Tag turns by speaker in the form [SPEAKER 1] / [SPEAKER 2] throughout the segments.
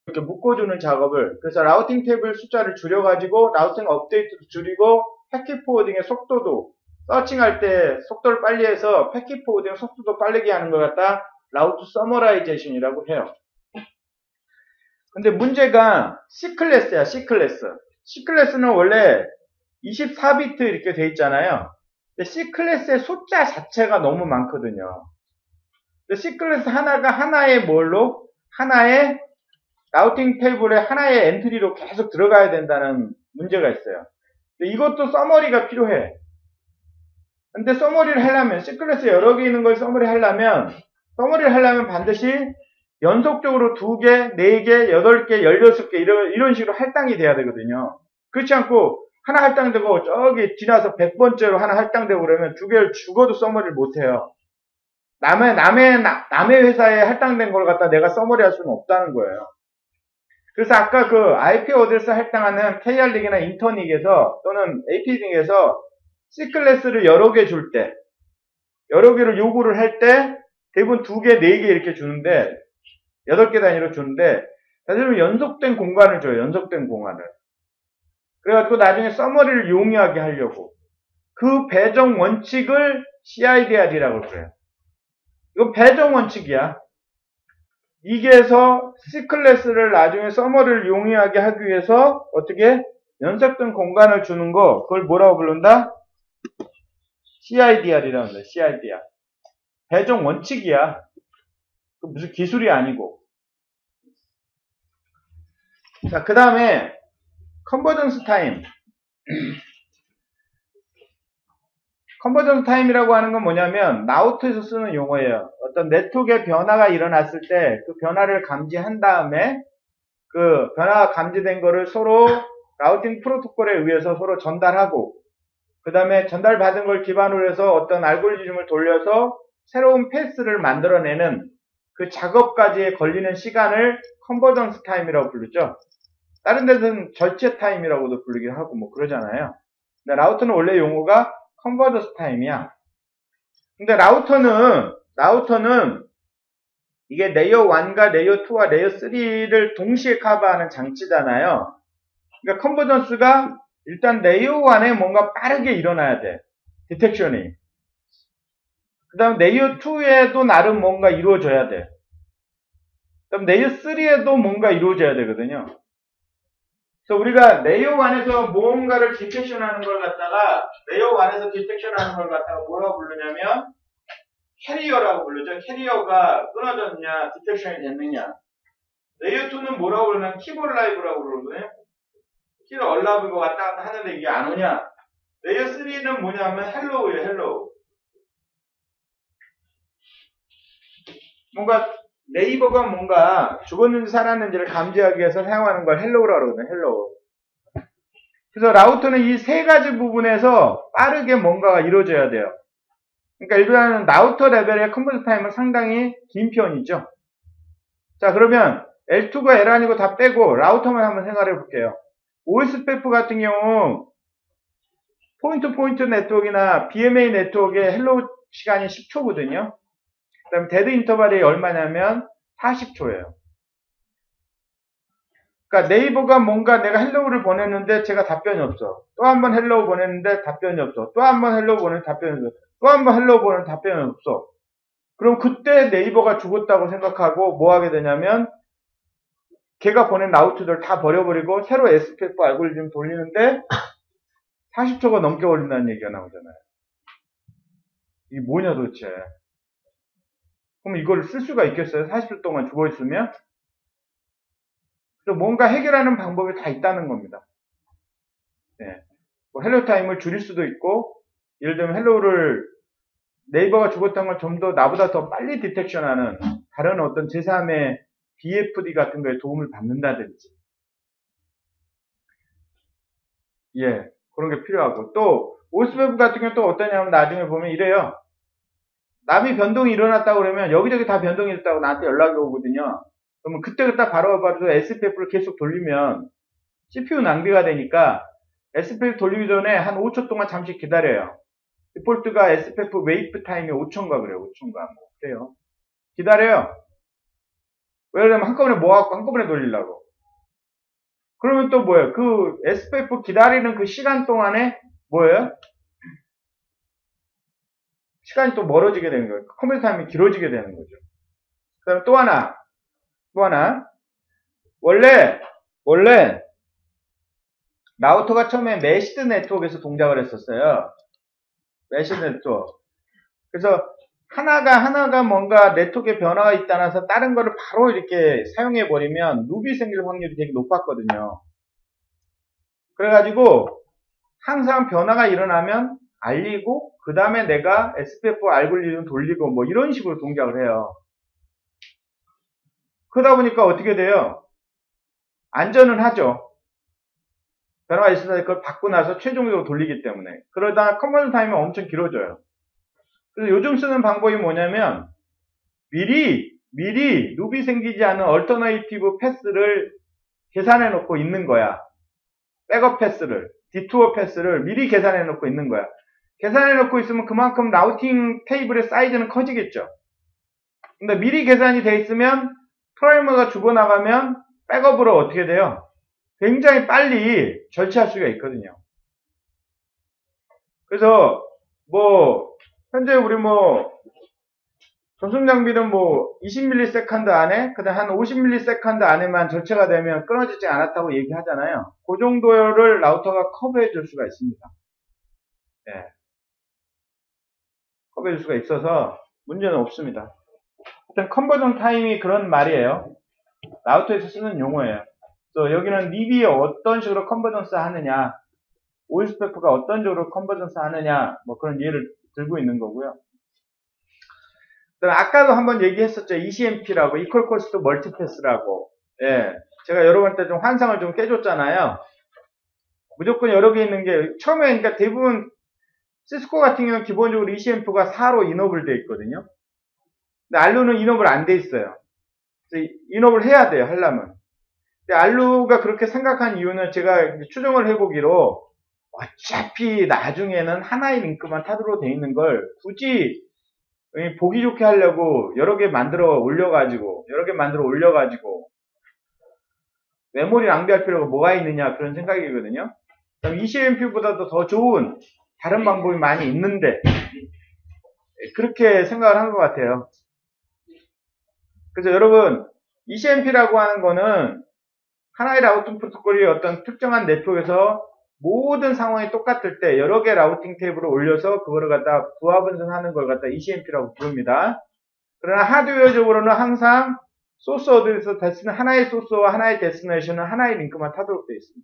[SPEAKER 1] 이렇게 묶어주는 작업을, 그래서 라우팅 테이블 숫자를 줄여가지고 라우팅 업데이트도 줄이고 패킷 포워딩의 속도도, 서칭할 때 속도를 빨리 해서 패킷 포워딩 속도도 빠르게 하는 걸 갖다 라우트 서머라이제이션이라고 해요. 근데 문제가 C클래스야, C클래스. C클래스는 원래 24비트 이렇게 돼 있잖아요. 근데 C클래스의 숫자 자체가 너무 많거든요. C클래스 하나가 하나의 뭘로? 하나의 라우팅 테이블에 하나의 엔트리로 계속 들어가야 된다는 문제가 있어요. 근데 이것도 서머리가 필요해. 근데 서머리를 하려면, C클래스 여러 개 있는 걸 서머리를 하려면 반드시 연속적으로 2개, 4개, 8개, 16개 이런 식으로 할당이 돼야 되거든요. 그렇지 않고 하나 할당되고 저기 지나서 100번째로 하나 할당되고 그러면 2개를 죽어도 서머리를 못해요. 남의 회사에 할당된 걸 갖다 내가 서머리 할 수는 없다는 거예요. 그래서 아까 그 IP 어드레스 할당하는 KR닉이나 인터닉에서 또는 AP닉에서 C클래스를 여러 개 줄 때, 여러 개를 요구를 할 때 대부분 2개, 4개 이렇게 주는데 8개 단위로 주는데 사실은 연속된 공간을 줘요. 연속된 공간을. 그래가지고 나중에 서머리를 용이하게 하려고 그 배정 원칙을 CIDR이라고 그래요. 이건 배정 원칙이야. 이게서 C클래스를 나중에 서머리를 용이하게 하기 위해서 어떻게 연속된 공간을 주는 거, 그걸 뭐라고 부른다? CIDR이라고 합니다. CIDR. 배정 원칙이야. 그 무슨 기술이 아니고. 자, 그 다음에 컨버전스 타임. 컨버전 타임이라고 하는 건 뭐냐면 나우트에서 쓰는 용어예요. 어떤 네트워크의 변화가 일어났을 때 그 변화를 감지한 다음에 그 변화가 감지된 거를 서로 라우팅 프로토콜에 의해서 서로 전달하고 그 다음에 전달받은 걸 기반으로 해서 어떤 알고리즘을 돌려서 새로운 패스를 만들어내는 그 작업까지에 걸리는 시간을 컨버전스 타임이라고 부르죠. 다른 데는 절제 타임이라고도 부르기도 하고 뭐 그러잖아요. 근데 라우터는 원래 용어가 컨버전스 타임이야. 근데 라우터는 이게 레이어 1과 레이어 2와 레이어 3를 동시에 커버하는 장치잖아요. 그러니까 컨버전스가 일단 레이어 1에 뭔가 빠르게 일어나야 돼. 디텍션이. 그 다음 레이어 2에도 나름 뭔가 이루어져야 돼. 그 다음 레이어 3에도 뭔가 이루어져야 되거든요. 그래서 우리가 레이어 1에서 무언가를 디텍션하는 걸 갖다가 레이어 1에서 디텍션하는 걸 갖다가 뭐라고 부르냐면 캐리어라고 부르죠. 캐리어가 끊어졌냐 디텍션이 됐느냐. 레이어 2는 뭐라고 부르냐면 키볼 라이브라고 부르거든요. 키를 얼라브가 왔다 갔다 하는데 이게 안 오냐. 레이어 3는 뭐냐면 헬로우예요. 헬로우. 뭔가 네이버가 뭔가 죽었는지 살았는지를 감지하기 위해서 사용하는 걸 헬로우라고 그러거든요. 헬로우. 그래서 라우터는 이 세 가지 부분에서 빠르게 뭔가가 이루어져야 돼요. 그러니까 일반적으로 라우터 레벨의 컨버전 타임은 상당히 긴 편이죠. 자, 그러면 L2가 L1이고 다 빼고 라우터만 한번 생각해 볼게요. OSPF 같은 경우 포인트 네트워크나 BMA 네트워크의 헬로우 시간이 10초거든요. 그 다음에 데드 인터벌이 얼마냐면 40초예요. 그러니까 네이버가 뭔가 내가 헬로우를 보냈는데 제가 답변이 없어. 또 한 번 헬로우 보냈는데 답변이 없어. 또 한 번 헬로우 보냈는데 답변이 없어. 또 한 번 헬로우 보냈는데 답변이 없어. 그럼 그때 네이버가 죽었다고 생각하고 뭐 하게 되냐면 걔가 보낸 라우트들 다 버려버리고 새로 SPF 알고리즘 돌리는데 40초가 넘게 걸린다는 얘기가 나오잖아요. 이게 뭐냐 도대체. 그럼 이걸 쓸 수가 있겠어요? 40초 동안 죽어있으면? 그래서 뭔가 해결하는 방법이 다 있다는 겁니다. 네. 뭐 헬로 타임을 줄일 수도 있고, 예를 들면 헬로우를 네이버가 죽었다는 걸 좀 더 나보다 더 빨리 디텍션하는 다른 어떤 제3의 BFD 같은 거에 도움을 받는다든지. 예, 그런 게 필요하고. 또, OSPF 같은 경우는 또 어떠냐면 나중에 보면 이래요. 남이 변동이 일어났다고 그러면 여기저기 다 변동이 있다고 나한테 연락이 오거든요. 그러면 그때 바로 SPF를 계속 돌리면 CPU 낭비가 되니까 SPF 돌리기 전에 한 5초 동안 잠시 기다려요. 디폴트가 SPF 웨이프 타임이 5초인가 그래요. 5초인가 뭐 그래요. 기다려요. 왜 그러냐면 한꺼번에 모아갖고 한꺼번에 돌리려고. 그러면 또 뭐예요? 그 SPF 기다리는 그 시간 동안에 뭐예요? 시간이 또 멀어지게 되는 거예요. 컴퓨터 타임이 길어지게 되는 거죠. 그 다음에 또 하나. 원래 라우터가 처음에 메시드 네트워크에서 동작을 했었어요. 메시드 네트워크. 그래서 하나가 뭔가 네트워크에 변화가 있다나서 다른 거를 바로 이렇게 사용해버리면 룹이 생길 확률이 되게 높았거든요. 그래가지고 항상 변화가 일어나면 알리고 그 다음에 내가 SPF 알고리즘 돌리고 뭐 이런 식으로 동작을 해요. 그러다 보니까 어떻게 돼요? 안전은 하죠. 변화가 있어서 그걸 받고 나서 최종적으로 돌리기 때문에. 그러다 컨버전 타임이 엄청 길어져요. 그래서 요즘 쓰는 방법이 뭐냐면 미리 룹이 생기지 않은 얼터너이티브 패스를 계산해 놓고 있는 거야. 백업 패스를, 디투어 패스를 미리 계산해 놓고 있는 거야. 계산해 놓고 있으면 그만큼 라우팅 테이블의 사이즈는 커지겠죠. 근데 미리 계산이 돼 있으면 프라이머가 죽어나가면 백업으로 어떻게 돼요? 굉장히 빨리 절취할 수가 있거든요. 그래서 현재 우리 전송 장비는 20ms 안에, 그 다음 한 50ms 안에만 절체가 되면 끊어지지 않았다고 얘기하잖아요. 그 정도를 라우터가 커버해 줄 수가 있습니다. 예. 커버해 줄 수가 있어서 문제는 없습니다. 일단 컨버전 타임이 그런 말이에요. 라우터에서 쓰는 용어예요. 그래서 여기는 립이 어떤 식으로 컨버전스 하느냐, OSPF가 어떤 식으로 컨버전스 하느냐, 그런 예를 들고 있는 거고요. 아까도 한번 얘기했었죠. ECMP라고, Equal Cost Multipass라고. 예. 제가 여러분한테 좀 환상을 좀 깨줬잖아요. 무조건 여러 개 있는 게, 처음에, 그러니까 대부분, 시스코 같은 경우는 기본적으로 ECMP가 4로 인업을 돼 있거든요. 근데 알루는 인업을 안 돼 있어요. 인업을 해야 돼요, 하려면. 근데 알루가 그렇게 생각한 이유는 제가 추정을 해보기로, 어차피 나중에는 하나의 링크만 타도록 돼 있는 걸 굳이 보기 좋게 하려고 여러 개 만들어 올려가지고 메모리 낭비할 필요가 뭐가 있느냐 그런 생각이거든요. 그럼 ECMP보다도 더 좋은 다른 방법이 많이 있는데 그렇게 생각을 한 것 같아요. 그래서 여러분 ECMP라고 하는 거는 하나의 라우팅 프로토콜이 어떤 특정한 네트워크에서 모든 상황이 똑같을 때 여러 개 라우팅 테이블을 올려서 그거를 갖다 부하 분석하는 걸 갖다 ECMP라고 부릅니다. 그러나 하드웨어적으로는 항상 소스 어드레스 데스는 하나의 소스와 하나의 데스티네이션은 하나의 링크만 타도록 되어 있습니다.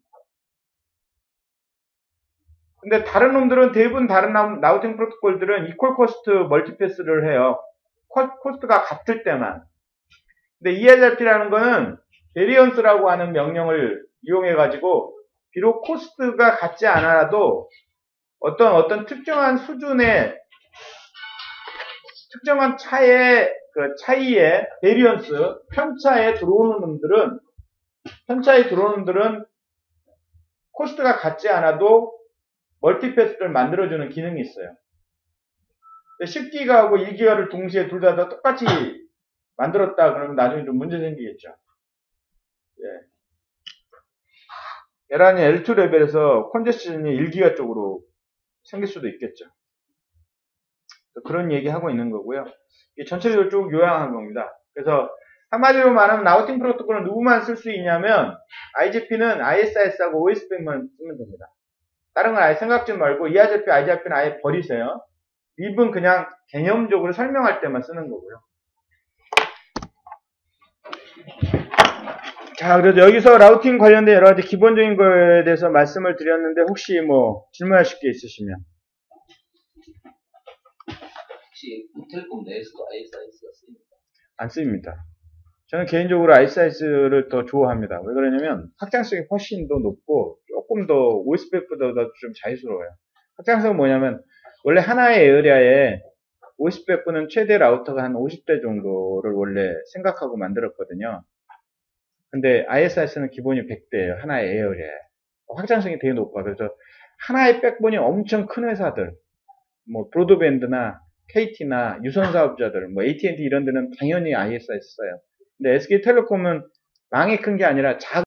[SPEAKER 1] 근데 다른 놈들은 대부분 다른 라우팅 프로토콜들은 이퀄 코스트 멀티패스를 해요. 코스트가 같을 때만. 근데 EIRP라는 거는 베리언스라고 하는 명령을 이용해 가지고 비록 코스트가 같지 않아도 어떤 특정한 수준의 특정한 차이의 베리언스, 편차에 들어오는 놈들은 코스트가 같지 않아도 멀티패스를 만들어주는 기능이 있어요. 10기가 하고 1기가를 동시에 둘 다 똑같이 만들었다 그러면 나중에 좀 문제 생기겠죠. 예. 에란이 L2 레벨에서 컨제션이 1기가 쪽으로 생길 수도 있겠죠. 그런 얘기 하고 있는 거고요. 전체적으로 쭉 요약한 겁니다. 그래서 한마디로 말하면 라우팅 프로토콜은 누구만 쓸 수 있냐면 IGP는 ISIS하고 OSPF만 쓰면 됩니다. 다른 건 아예 생각지 말고 EIGRP, IGRP는 아예 버리세요. 립은 그냥 개념적으로 설명할 때만 쓰는 거고요. 자, 그래서 여기서 라우팅 관련된 여러 가지 기본적인 거에 대해서 말씀을 드렸는데 혹시 질문하실 게 있으시면.
[SPEAKER 2] 혹시 텔콤 내에서도 ISIS가 쓰입니까?
[SPEAKER 1] 안 쓰입니다. 저는 개인적으로 ISIS를 더 좋아합니다. 왜 그러냐면 확장성이 훨씬 더 높고 조금 더 OSPF보다 좀 자유스러워요. 확장성은 뭐냐면 원래 하나의 에어리아에 OSPF는 최대 라우터가 한 50대 정도를 원래 생각하고 만들었거든요. 근데 ISIS는 기본이 100대예요. 하나의 에어리아에. 확장성이 되게 높아. 그래서 하나의 백본이 엄청 큰 회사들, 브로드밴드나 KT나 유선 사업자들, AT&T 이런 데는 당연히 ISIS 써요. 근데 SK텔레콤은 망이 큰 게 아니라